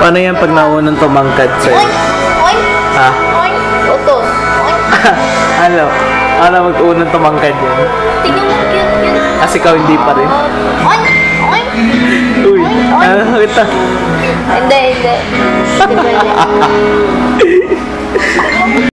Paano yan pag naunang tumangkad sa'yo? Oink! Oink! Ha? Oink! Utos! Oink! Ano? Ano mag-unang tumangkad yan? Tingnan mo, cute. Kasi ikaw hindi pa rin. Oink! Oink! Uy! Oink! Oink! Ano kita? Hindi. Hindi ba yan?